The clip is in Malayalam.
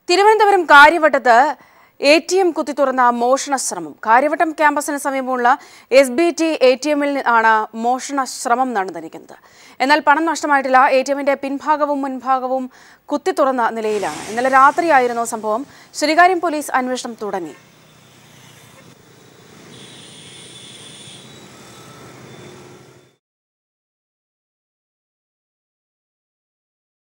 തിരുവനന്തപുരം കാര്യവട്ടത്ത് ATM കുത്തി തുറന്ന മോഷണ ശ്രമം. കാര്യവട്ടം ക്യാമ്പസിന് സമീപമുള്ള SBT ATMിൽ ആണ് മോഷണ ശ്രമം നടന്നിരിക്കുന്നത്. എന്നാൽ പണം നഷ്ടമായിട്ടില്ല. ATMിന്റെ പിൻഭാഗവും മുൻഭാഗവും കുത്തി തുറന്ന നിലയിലാണ്. ഇന്നലെ രാത്രിയായിരുന്നു സംഭവം. ശ്രീകാര്യം പോലീസ് അന്വേഷണം തുടങ്ങി.